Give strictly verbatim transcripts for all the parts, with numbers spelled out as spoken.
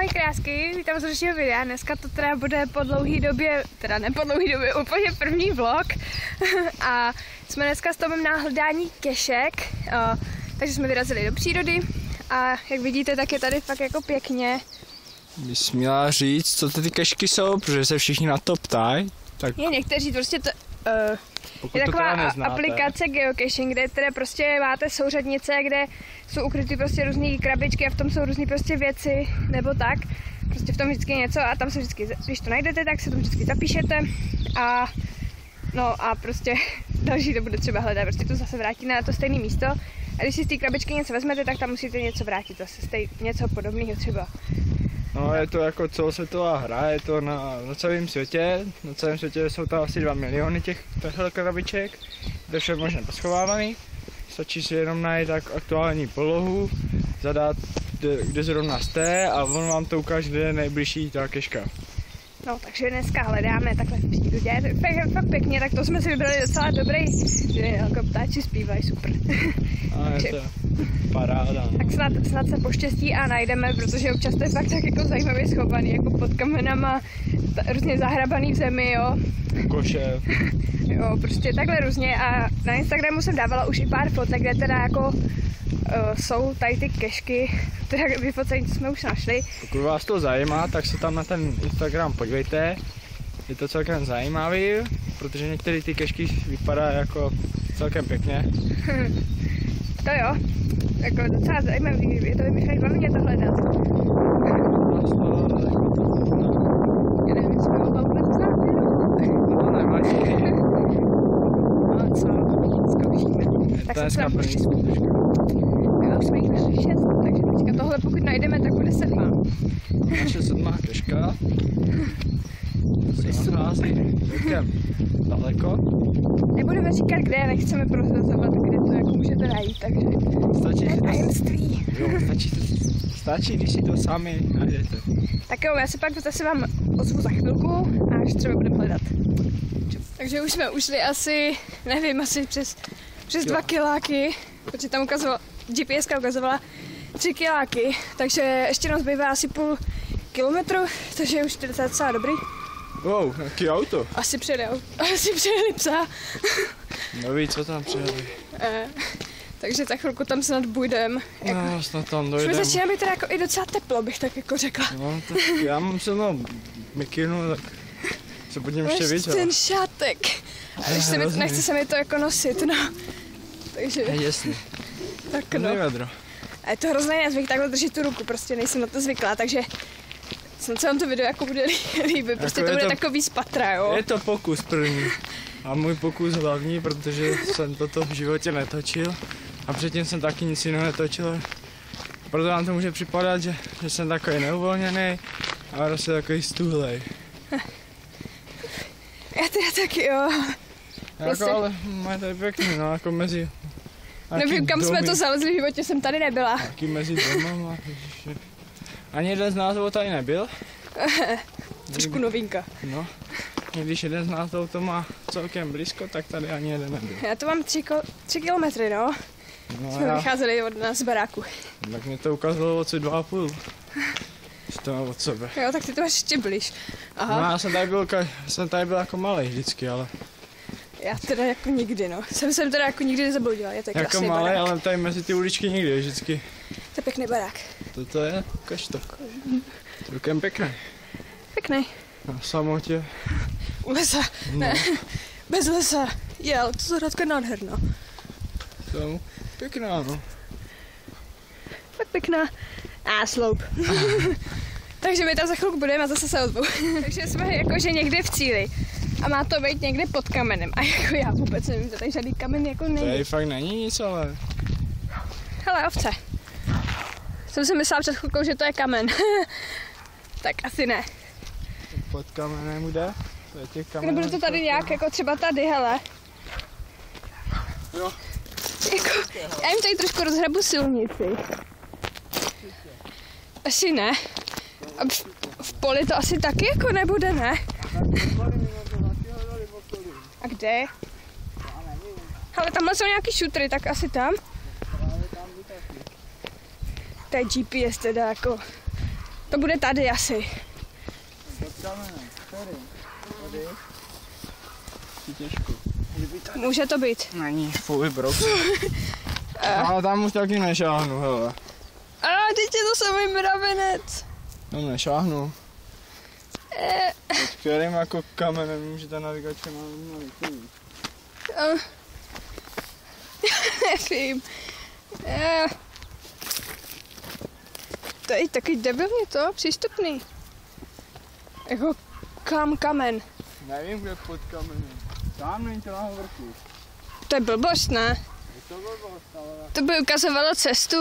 Ahoj krásky, vítám z dalšího videa. Dneska to teda bude po dlouhý době, teda ne po dlouhý době, úplně první vlog. A jsme dneska s Tomem na hledání kešek, takže jsme vyrazili do přírody a jak vidíte, tak je tady fakt jako pěkně. Bys měla říct, co to ty kešky jsou, protože se všichni na to ptají. Tak... Je někteří prostě to... Uh, je taková to aplikace geocaching, kde teda prostě máte souřadnice, kde jsou ukryty prostě různé krabičky a v tom jsou různé prostě věci, nebo tak. Prostě v tom vždycky něco a tam se vždycky, když to najdete, tak se to vždycky zapíšete a no a prostě další to bude třeba hledat, prostě to zase vrátí na to stejné místo. A když si z té krabičky něco vezmete, tak tam musíte něco vrátit, zase stej, něco podobného třeba. No, je to jako celosvětová hra, je to na, na celém světě, na celém světě jsou tam asi dva miliony těch těchto krabiček, kde vše možná poschovávaný. Stačí si jenom najít tak aktuální polohu, zadat, kde, kde zrovna jste a on vám to ukáže, kde je nejbližší ta keška. No, takže dneska hledáme takhle v přírodě, to je fakt, fakt pěkně, tak to jsme si vybrali docela dobrý, že jako ptáči zpívají super. A je to paráda. Tak snad, snad se poštěstí a najdeme, protože občas to je fakt tak jako zajímavě schovaný, jako pod kamenama, různě zahrabaný v zemi, jo. Koše. Jo, prostě takhle různě a na Instagramu jsem dávala už i pár fotek, kde teda jako uh, jsou tady ty kešky, teda vyfocení, co jsme už našli. Pokud vás to zajímá, tak se tam na ten Instagram podívejte. Je to celkem zajímavý, protože některé ty kešky vypadají jako celkem pěkně. To jo, jako docela zajímavý, je to vymýšlej hlavně to hledat. Já nevím, jestli by mohla vůbec znát, no nevadí. No co, zkoušíme. Tak jsem se tam poštěstí. Jo, jsme jich našli šest, takže teďka tohle pokud najdeme, tak bude sedma. Naše sedmá keška. Se nachází celkem daleko. Nebudeme říkat kde, nechceme prozrazovat, kde to jako můžete najít, takže stačí, to je tajemství. Jo, stačí, stačí, když si to sami najdete. Tak jo, já se pak zase vám ozvu za chvilku, až třeba budeme hledat. Takže už jsme ušli asi, nevím, asi přes, přes dva kiláky, protože tam ukazovala, G P S ka ukazovala tři kiláky, takže ještě nám zbývá asi půl kilometru, takže už to je docela dobrý. Wow, jaký auto? Asi předjel, asi přijeli psa. No ví, co tam přijeli. E, takže za chvilku tam snad budem. Jako, no, snad tam dojdem. Už mi začíná být teda jako i docela teplo, bych tak jako řekla. No, tak já mám se mnou mikinu, tak se budím ještě víc. ten šátek. A se mi, nechce se mi to jako nosit, no. Takže... Je jasný. Tak no. A je to hrozný nezvyk takhle držet tu ruku, prostě nejsem na to zvyklá, takže snad se vám to video jako bude líbit, prostě jako to bude to, takový z patra, jo. Je to pokus první. A můj pokus hlavní, protože jsem toto v životě netočil. A předtím jsem taky nic jiného netočil. Proto vám to může připadat, že, že jsem takový neuvolněný a prostě takový stuhlej. Já teda taky, jo. Prostě... Jako, ale má tady pěkný, no, jako mezi... Nevím, kam domy. Jsme to zalezli v životě, jsem tady nebyla. Taky mezi domama, ani jeden z nás tady nebyl. Trošku novinka. No, když jeden z nás to má celkem blízko, tak tady ani jeden nebyl. Já to mám tři, tři kilometry, no. no jsme já... vycházeli od nás z baráku. Tak mě to ukázalo odsud dva a půl. To od sebe. Jo, tak ty to máš ještě blíž. Aha. No, já jsem tady byl, jsem tady byl jako malej vždycky, ale... Já teda jako nikdy, no. Jsem jsem teda jako nikdy nezabloudila, je to jako krásný malej, barák. ale tady mezi ty uličky nikdy je vždycky. To je pěkný barák. Toto je, ukaž to. Celkem pěkný. Pěkný. Na samotě. U lesa, no. Ne, bez lesa. Je, ale to zahrádka je nádherná. To pěkná, no. Tak pěkná. A sloup. Takže my tam za chvilku budeme a zase se ozvu. Takže jsme jakože někde v cíli. A má to být někde pod kamenem. A jako já vůbec nevím, že tady žádný kamen jako není. Tady fakt není nic, ale... Hele, ovce. Jsem si myslela před chvilkou, že to je kamen. Tak asi ne. Pod kamenem jde? To je těch kamenů. Nebude to tady nějak, jako třeba tady, hele. Jo. Jako, já jim tady trošku rozhrabu silnici. Asi ne. A v, v poli to asi taky jako nebude, ne? A kde? Ale tamhle jsou nějaký šutry, tak asi tam. To je G P S teda jako To bude tady asi. Tady. Těžko. Může to být. Není, fuj, brok. Ale tam už taky nešáhnu, hele. A teď je to samý mravenec. No nešáhnu. Eh. Pod kterým jako kamenem můžete navigačka na východu. Uh. Nevím. Uh. To je taky debilně to, přístupný. Jako kam kamen. Nevím, kde pod kamenem. Tam není to na vrchu. To je blbost, ne? Je to blbost, ale... To by ukazovalo cestu.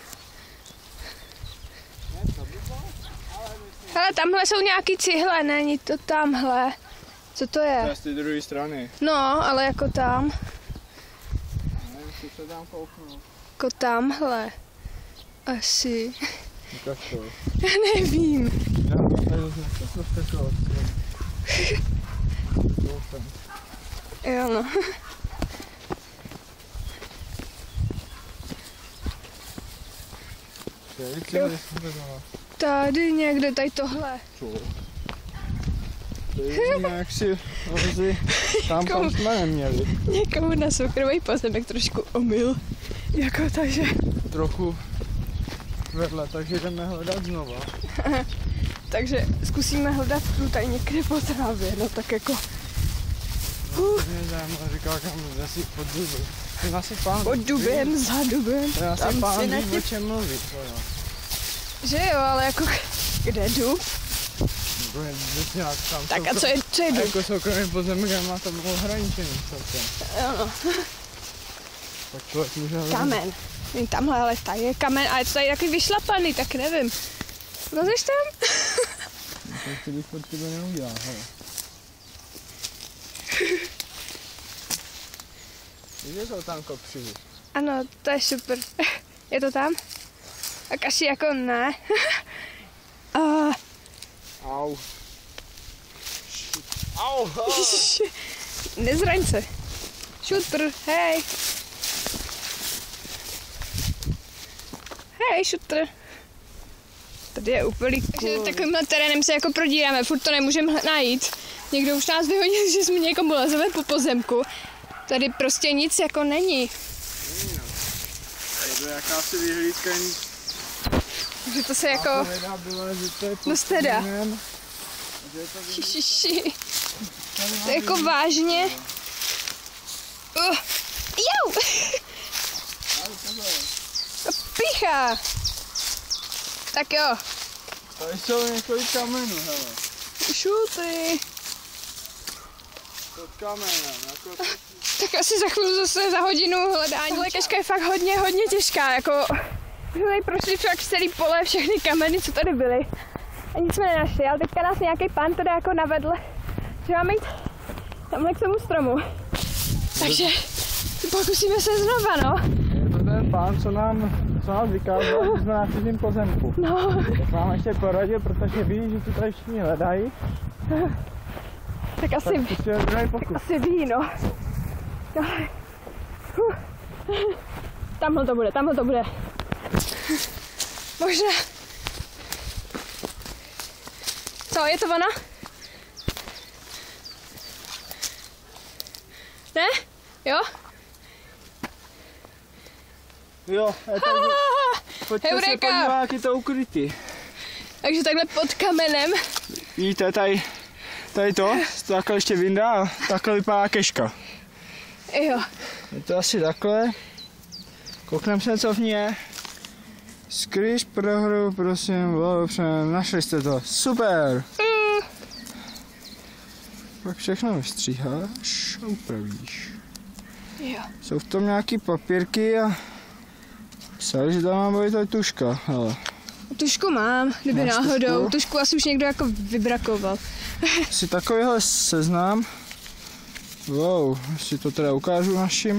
Ne, to blbost, ale myslím... Hele, tamhle jsou nějaký cihle, není to tamhle. Co to je? To je z té druhé strany. No, ale jako tam. Nevím, co se tam kouknout. Jako tamhle. Asi. Ukaž to. Já nevím. Já to to Jo, no. Tady někde, tady tohle. Co? To je nějak si lozi. Tam tam jsme neměli. Někomu na soukromý pozemek trošku omyl. Jako takže. Trochu vedle, takže jdeme hledat znova. Takže zkusíme hledat tu tady někde po trávě, no tak jako. Uh. Neznám, říkal, kam asi pod dubem. Ten asi pán Pod dubem, za dubem. Ten asi pán ví, o čem mluvit. Že jo, ale jako kde dub? Tam tak a co je, co je dub? Jako soukromý pozemek má to bylo hraničený celkem. Jo no. Tak člověk může hledat. Kamen. Jen tamhle, ale tady je kamen, ale je to tady takový vyšlapaný, tak nevím. Lezeš tam? Tak to bych pod tebe neudělal, hele. Víš, jsou tam kopřivy. Ano, to je super. Je to tam? Tak asi jako ne. uh. Au. Au. Nezraň se. Šutr, hej. Hej, šutr. Tady je úplný cool. Takovýmhle terénem se jako prodíráme, furt to nemůžeme najít. Někdo už nás vyhodil, že jsme někomu lezeme po pozemku. Tady prostě nic jako není. To je jakási vyhlídka. Že to se jako... No teda. Šišiši. To je jako vážně. Uh. Jau! Pícha. Tak jo. Tady jsou několik kamenů, hele. Šuty. Pod kamenem, jako... Tak asi za chvíli zase za hodinu hledání. Tohle keška je fakt hodně, hodně těžká, jako... My jsme tady prošli fakt celý pole, všechny kameny, co tady byly. A nic jsme nenašli, ale teďka nás nějaký pán tady jako navedl, že máme jít tamhle k tomu stromu. Takže pokusíme se znova, no. Je to ten pán, co nám, co nám vykázal, že jsme na cizím pozemku. No. Tak nám ještě poradil, protože ví, že tu tady všichni hledají. Tak asi, tak asi ví, no. Tamhle to bude, tamhle to bude. Možná. Co, je to ono? Ne? Jo? Jo, je tady. Pojďte se podívat, jak je to ukrytý. Takže takhle pod kamenem. Vidíte, tady, tady to, takhle ještě vyndá a takhle vypadá keška. Jo. Je to asi takhle. Koukneme se, co v ní je. Skrýž prohru, prosím, bylo našli jste to, super. Mm. Pak všechno vystříháš a upravíš. Jo. Jsou v tom nějaký papírky a psali, že tam má být tady tuška, hele. Tušku mám, kdyby Máš náhodou. tušku? Tušku asi už někdo jako vybrakoval. Si takovýhle seznám. Wow, si to teda ukážu našim.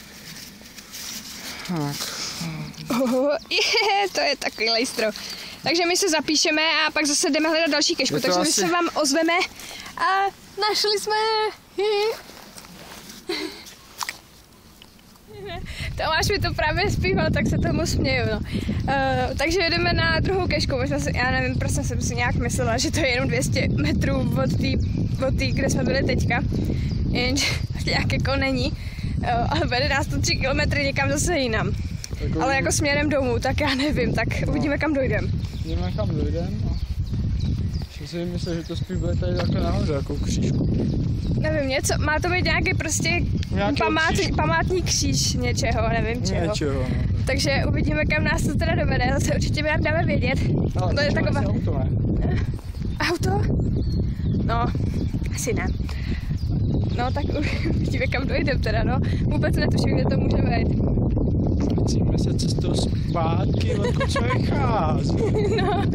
Tak. Oh, je, to je takový lejstro. Takže my se zapíšeme a pak zase jdeme hledat další kešku. Takže my asi... se vám ozveme a našli jsme. Tomáš mi to právě zpíval, tak se tomu směju, no. Uh, takže jedeme na druhou kešku, možná si, já nevím, prostě jsem si nějak myslela, že to je jenom dvě stě metrů od té, od tý, kde jsme byli teďka, jenže nějak jako není, uh, ale vede nás to tři kilometry někam zase jinam. Tak ale jako směrem domů, tak já nevím, tak no. Uvidíme, kam dojdem. Uvidíme, kam dojdem, no. Že si myslím, že to spíš bude tady takhle nahoře, jako křížku. Nevím, něco, má to být nějaký prostě památ, památný kříž něčeho, nevím čeho. Něčeho, no. Takže uvidíme, kam nás to teda dovede, zase určitě vám dáme vědět. Ale to je taková... auto, ne? Auto? No, asi ne. No tak uvidíme, kam dojdem teda, no. Vůbec netuším, kde to může být. Vracíme se cestou zpátky, odkud jsme vychází. No.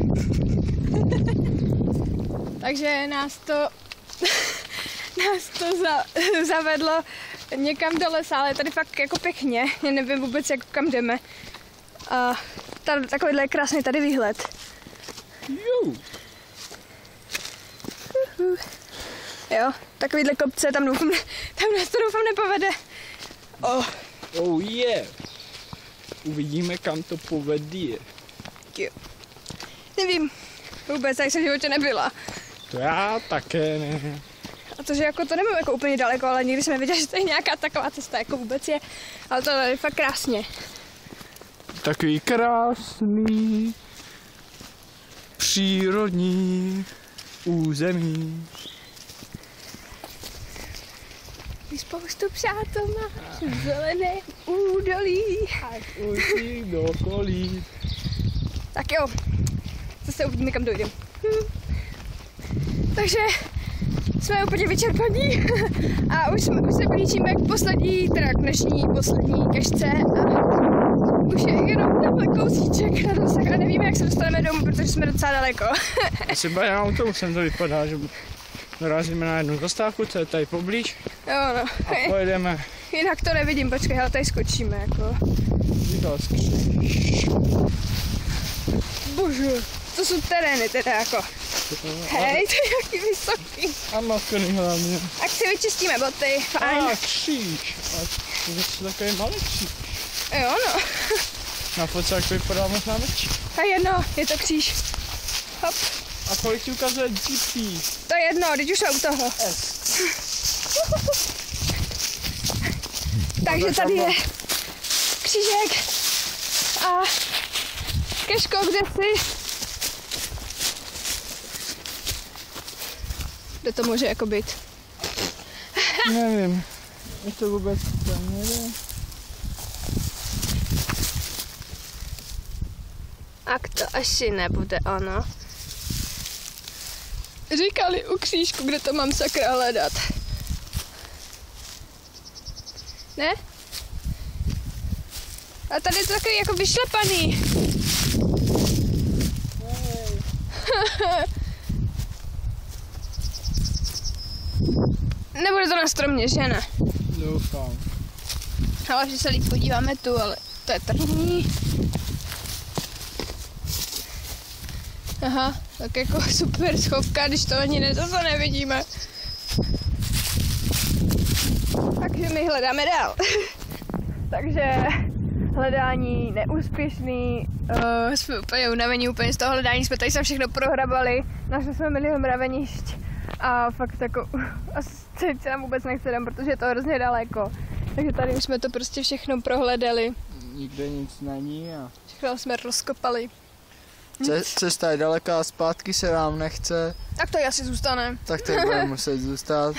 Takže nás to... nás to za, zavedlo někam do lesa, ale tady fakt jako pěkně. Já nevím vůbec, jak kam jdeme. A tady, takovýhle je krásný tady výhled. Jo. Jo, takovýhle kopce, tam doufám, tam nás to doufám nepovede. Oh. Oh yeah. Uvidíme, kam to povede. Jo. Nevím, vůbec, já jsem v životě nebyla. To já také ne. A to, že jako to nebylo jako úplně daleko, ale nikdy jsme viděli, že to je nějaká taková cesta, jako vůbec je. Ale to je fakt krásně. Takový krásný, přírodní území. Spoustu přátel máš v zelené údolí. Až ujdí do okolí. Tak jo, zase uvidíme, kam dojdem. Hm. Takže jsme úplně vyčerpaní a už, jsme, už se blížíme k poslední, teda k dnešní poslední kešce a už je jenom tenhle kousíček na dosah a nevíme, jak se dostaneme domů, protože jsme docela daleko. Asi bude na autobusem to vypadá, že dorazíme na jednu zastávku, co je tady poblíž. Jo, no. A pojedeme. Jinak to nevidím, počkej, ale tady skočíme, jako. Bože, to jsou terény teda, jako. Hej, to je jaký vysoký. A maskený hlavně. Ať si vyčistíme boty, fajn. A kříž. A to je takový malý kříž. Jo, no. Na fotce jak to vypadá možná větší. A jedno, je to kříž. Hop. A kolik ti ukazuje G P? To je jedno, teď už jsou u toho. S. Takže tady je křížek a keško, kde jsi? Kde to může jako být? Nevím, je to vůbec tam nevím. Ak to asi nebude ono. Říkali u křížku, kde to mám sakra hledat. Ne? A tady je to takový jako vyšlepaný. Nebude to na stromě, že ne? Doufám. Ale že se líp podíváme tu, ale to je trhní. Aha, tak jako super schovka, když to ani ne, to, to nevidíme. Takže my hledáme dál. Takže hledání neúspěšný, uh, jsme úplně unavení, úplně z toho hledání, jsme tady se všechno prohrabali, našli jsme milion mravenišť a fakt jako asi se nám vůbec nechce dám, protože je to hrozně daleko. Takže tady už jsme to prostě všechno prohledali. Nikde nic není a... Všechno jsme rozkopali. Cesta je daleká, zpátky se nám nechce. Tak to asi zůstane. Tak to bude muset zůstat.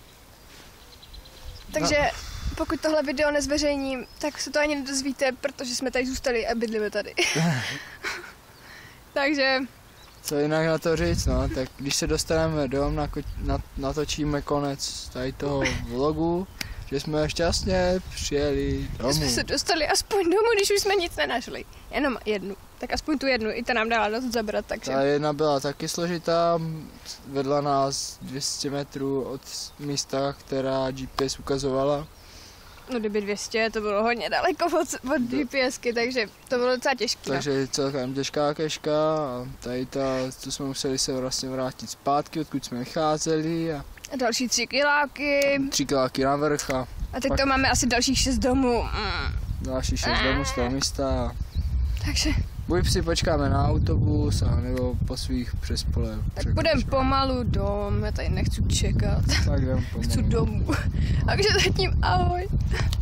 Takže pokud tohle video nezveřejním, tak se to ani nedozvíte, protože jsme tady zůstali a bydlíme tady. Takže... Co jinak na to říct, no, tak když se dostaneme dom, natočíme konec tady toho vlogu, že jsme šťastně přijeli domů. Jsme se dostali aspoň domů, když už jsme nic nenašli. Jenom jednu. Tak aspoň tu jednu, i ta nám dala dost zabrat, takže... Ta jedna byla taky složitá, vedla nás dvě stě metrů od místa, která G P S ukazovala. No kdyby dvě stě, to bylo hodně daleko od, od GPSky, takže to bylo docela těžké. Takže celkem těžká keška a tady ta, tu jsme museli se vlastně vrátit zpátky, odkud jsme vycházeli. A, a další tři kiláky. Tři kiláky na vrch a A teď Pak- to máme asi dalších šest domů. Mm. Další šest domů z toho místa. Takže Buď si počkáme na autobus, a nebo po svých přes pole. tak půjdeme pomalu dom, já tady nechci čekat. Tak jdem Chci pomalu. domů. Takže zatím ahoj.